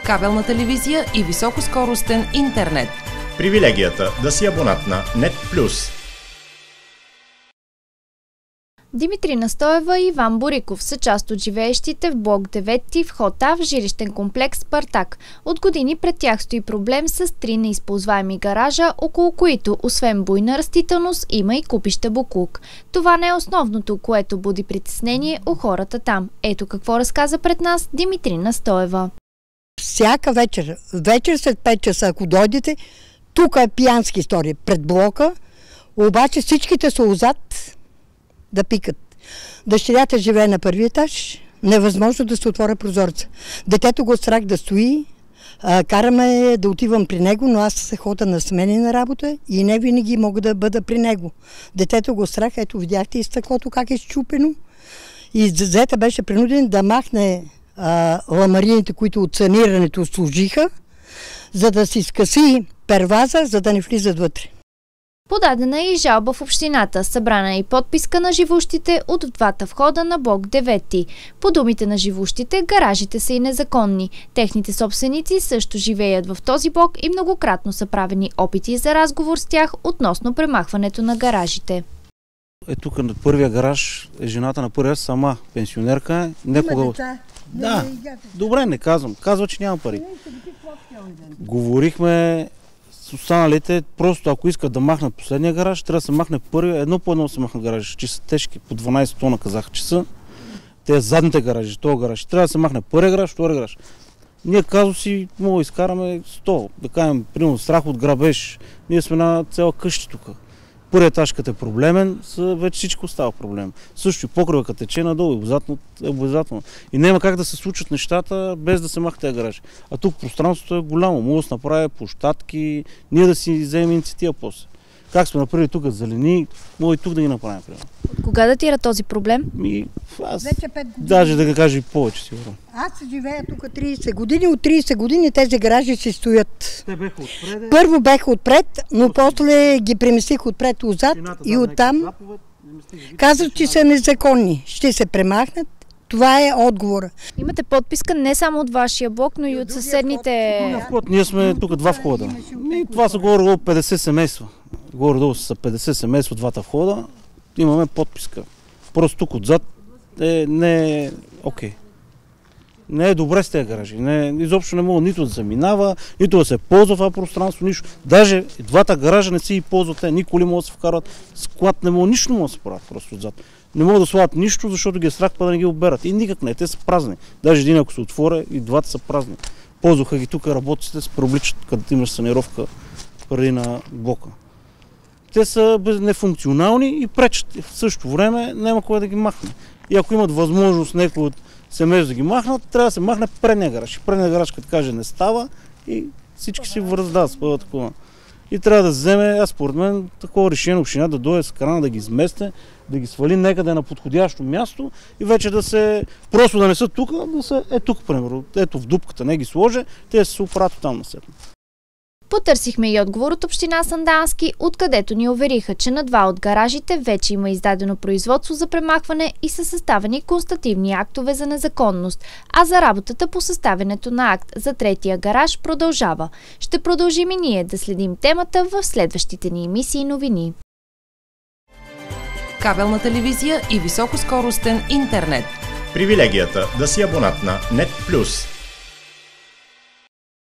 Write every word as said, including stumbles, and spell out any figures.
кабелна телевизия и високоскоростен интернет. Привилегията да си абонат на Нет Плюс. Димитри Настоева и Иван Бориков са част от живеещите в блок девети в вход А в жилищен комплекс Спартак. От години пред тях стои проблем с три неизползваеми гаража, около които, освен буйна растителност, има и купища боклук. Това не е основното, което буди притеснение у хората там. Ето какво разказа пред нас Димитри Настоева. Всяка вечер, вечер след пет часа, ако дойдете, тук е пиянски история пред блока, обаче всичките са отзад да пикат. Дъщерята живее на първи етаж, невъзможно да се отворя прозореца. Детето го страх да стои, а, караме да отивам при него, но аз се хода на смени на работа и не винаги мога да бъда при него. Детето го страх, ето видяхте и стъклото как е счупено. И зета беше принуден да махне а, ламарините, които от санирането служиха, за да си скъси перваза, за да не влизат вътре. Подадена е и жалба в общината, събрана е и подписка на живущите от двата входа на блок девети. По думите на живущите, гаражите са и незаконни. Техните собственици също живеят в този блок и многократно са правени опити за разговор с тях относно премахването на гаражите. Е, тук на първия гараж е жената на първия, сама пенсионерка. Некога... Да, добре, не казвам. Казва, че няма пари. Говорихме с останалите, просто ако искат да махнат последния гараж, трябва да се махне първия, едно по едно се махна гаражи, че са тежки, по дванайсет тона казаха, че са. Те задните гаражи, този гараж, трябва да се махне първия гараж, втория гараж. Ние казо си, мога да изкараме сто, да кажем, примерно страх от грабеж, ние сме на цяла къща тук. Първият етаж като е проблемен, вече всичко става проблем. Също и покрива като тече надолу, е обязателно. И няма как да се случат нещата без да се махне тези гаражи. А тук пространството е голямо, може да се направи площадки, ние да си вземем инициатива после. Как сме направили тук зелени, може и тук да ги направим. От кога датира този проблем? Ми, аз, Вече пет години. Даже да кажа и повече, сигурно. Аз живея тук трийсет години, от трийсет години тези гаражи си стоят. Те беха отпред. Първо беха отпред, но после ги преместих отпред отзад и оттам казват, че са незаконни. Ще се премахнат. Това е отговора. Имате подписка не само от вашия блок, но и от съседните... Вход. Ние сме тук два входа. И това са горе-долу петдесет семейства. Горе-долу са петдесет семейства, двата входа. Имаме подписка. Просто тук отзад е, не е окей. Okay. Не е добре с тези гаражи. Не, изобщо не мога нито да се минава, нито да се ползва това пространство, нищо. Даже двата гаража не си и ползват, те, ни коли могат да се вкарат, склад не мога, нищо не могат да се правят просто отзад. Не могат да слагат нищо, защото ги е страх па да не ги оберат. И никак не, те са празни. Даже един ако се отворя, и двата са празни. Ползваха ги тук работците, се преобличат, където имаш санировка преди на блока. Те са нефункционални и пречат. И в същото време няма кой да ги махне. И ако имат възможност някой от семейство да ги махнат, трябва да се махне предния гараж. Предния гараж, като каже, не става и всички си връздават с пъва такова. И трябва да вземе, аз според мен, такова решение община да дойде с крана, да ги изместе, да ги свали някъде на подходящо място и вече да се, просто да не са тук, да са е тук, примерно. Ето в дупката не ги сложи, те се оправят там насетно. Потърсихме и отговор от община Сандански, откъдето ни увериха, че на два от гаражите вече има издадено производство за премахване и са съставени констативни актове за незаконност, а за работата по съставянето на акт за третия гараж продължава. Ще продължим и ние да следим темата в следващите ни емисии новини. Кабелна телевизия и високоскоростен интернет. Привилегията да си абонат на Нет Плюс.